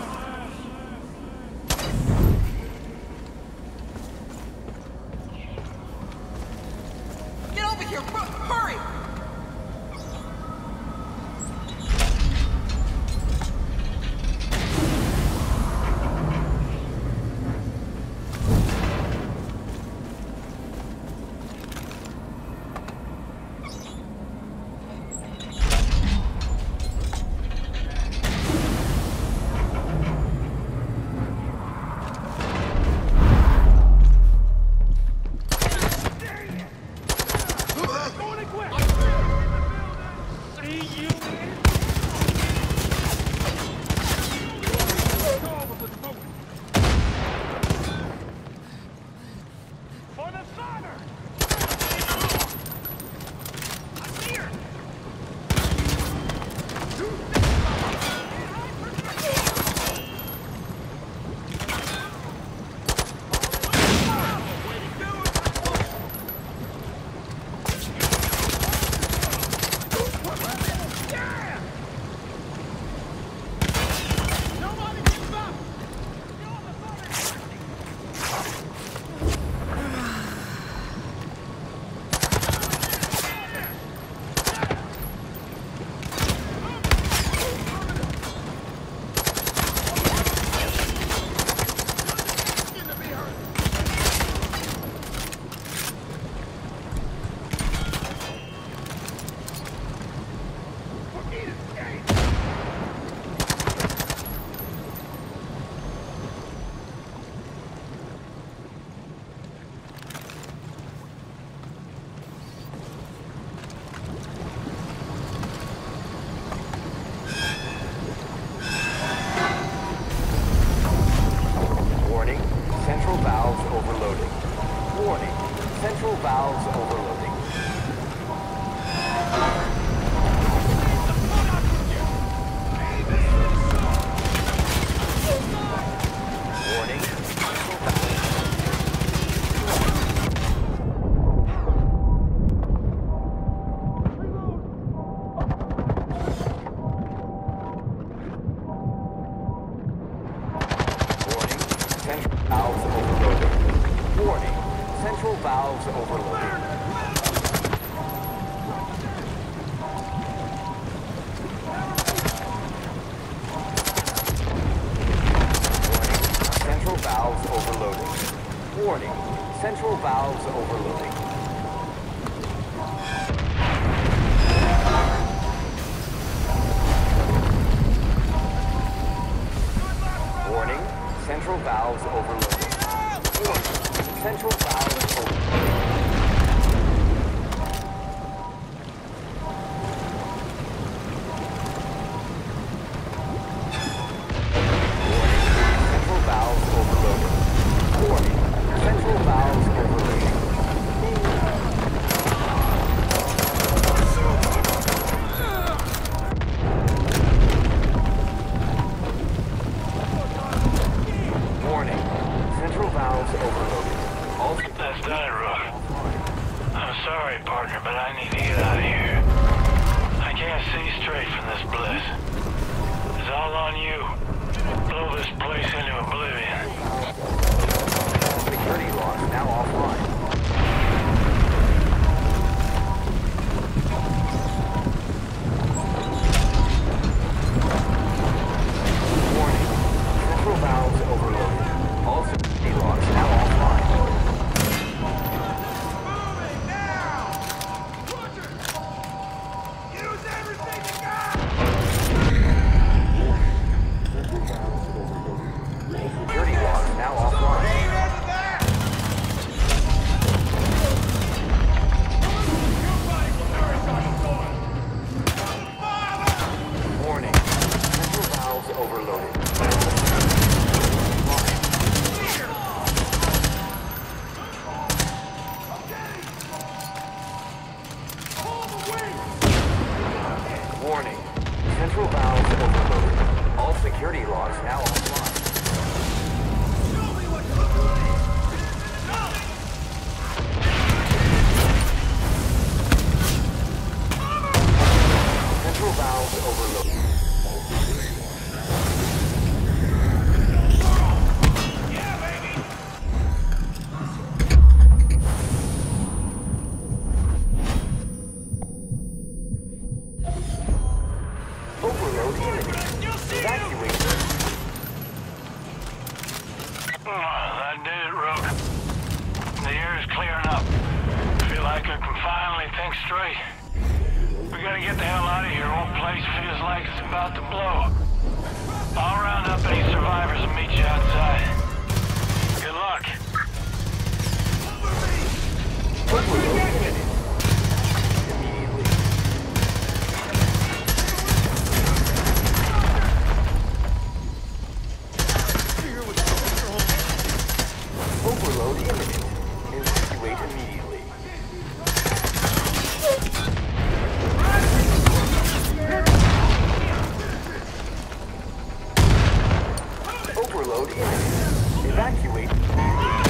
Speaker 19: Get over here! Hurry!
Speaker 6: Sorry, partner, but I need to get out of here. I can't see straight from this bliss. It's all on you. Blow this place into oblivion.
Speaker 17: Security logs now offline. Warning. Central valves overloaded. All security logs now offline. Security logs now offline. Warning. Central valves overloaded. Warning. Central valves overloaded. All security logs now offline. Central valves overloaded. Overload imminent. Evacuate.
Speaker 6: That did it, Rook. The air is clearing up. Feel like I can finally think straight. We gotta get the hell out of here. Old place feels like it's about to blow. I'll round up any survivors and meet you outside. Good luck.
Speaker 17: Overload imminent. Immediately. Overload imminent. Evacuate immediately. Overload imminent. Evacuate immediately.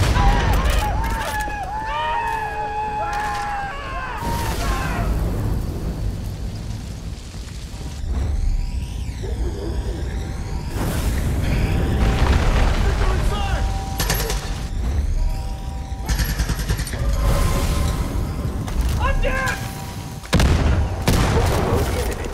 Speaker 16: I'm dead!
Speaker 17: Overload imminent.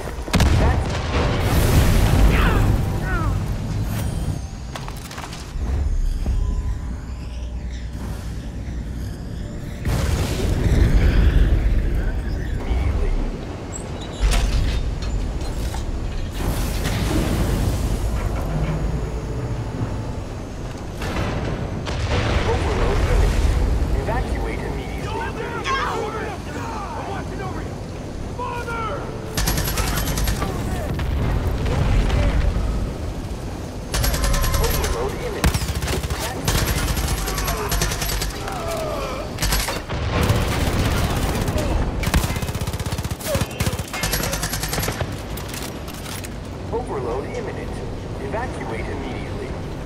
Speaker 17: Overload imminent. Evacuate immediately.
Speaker 16: I'm watching over you! Father!
Speaker 17: Overload imminent. Overload imminent. Evacuate immediately.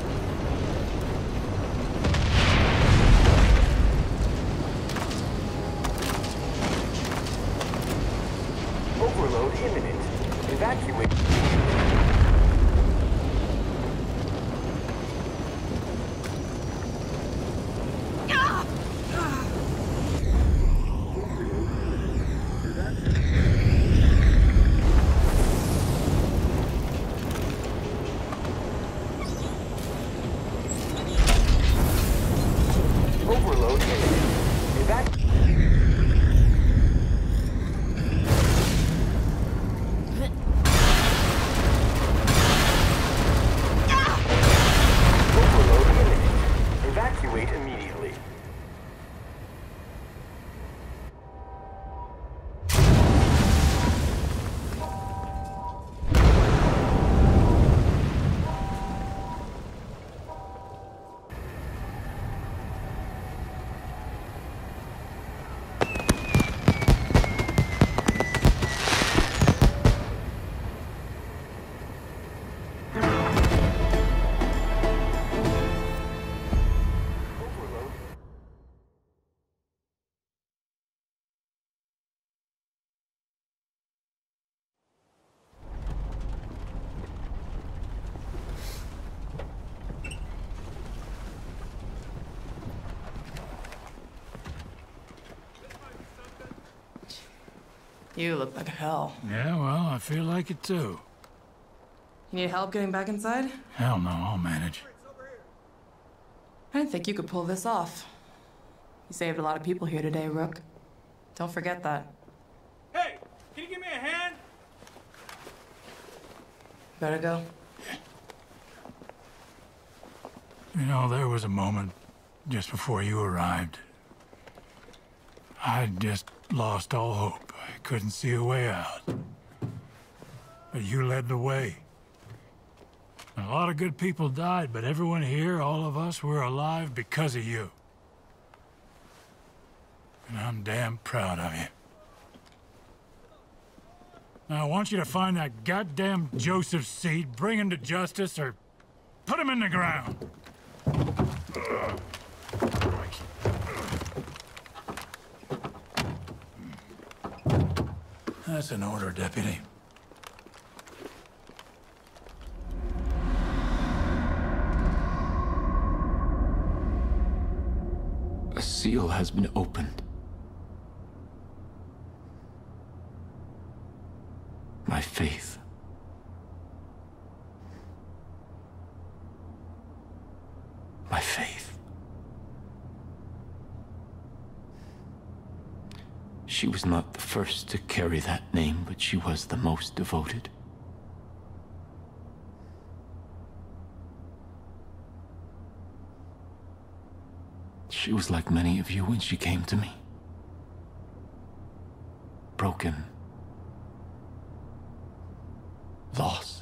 Speaker 17: Overload imminent. Evacuate. Overload imminent. Evacuate.
Speaker 7: You look like hell.
Speaker 18: Yeah, well, I feel like it too.
Speaker 7: You need help getting back inside?
Speaker 18: Hell no, I'll manage.
Speaker 7: I didn't think you could pull this off. You saved a lot of people here today, Rook. Don't forget that.
Speaker 8: Hey, can you give me a hand?
Speaker 7: Better go.
Speaker 18: You know, there was a moment just before you arrived. I'd just lost all hope. I couldn't see a way out. But you led the way. A lot of good people died, but everyone here, all of us, we're alive because of you. And I'm damn proud of you. Now, I want you to find that goddamn Joseph Seed, bring him to justice, or put him in the ground. That's an order, Deputy.
Speaker 20: A seal has been opened. My faith. My faith. She was not the first to carry that name, but she was the most devoted. She was like many of you when she came to me. Broken. Lost.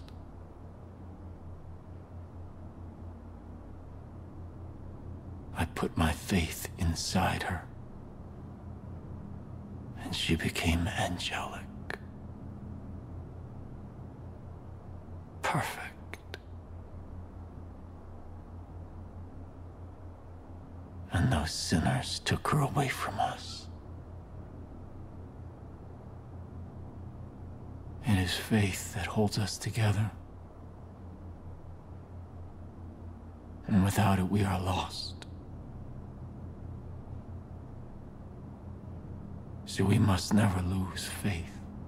Speaker 20: I put my faith inside her. And she became angelic. Perfect. And those sinners took her away from us. It is faith that holds us together. And without it, we are lost. So we must never lose faith.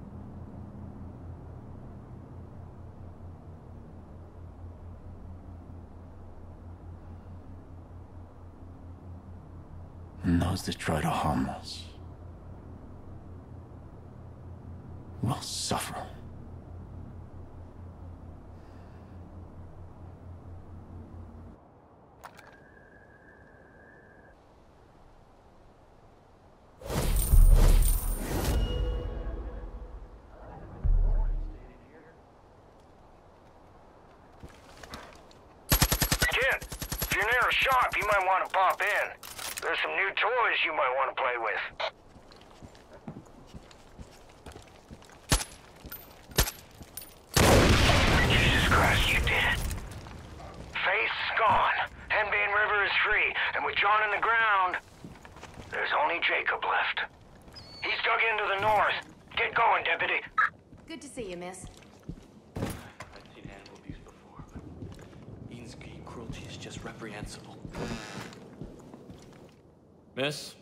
Speaker 20: And those that try to harm us will suffer.
Speaker 6: Kid, if you're near a shop, you might want to pop in. There's some new toys you might want to play with. Jesus Christ, you did it. Faith's gone. Henbane River is free, and with John in the ground, there's only Jacob left. He's dug into the north. Get going, Deputy.
Speaker 1: Good to see you, miss.
Speaker 13: I've seen animal abuse before, but Eden's cruelty is just reprehensible. Miss,